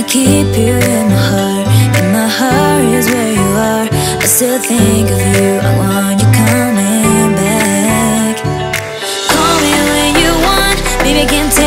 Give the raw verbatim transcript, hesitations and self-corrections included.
keep you in my heart, and my heart is where you are. I still think of you, I want you coming back. Call me when you want, baby, I can't take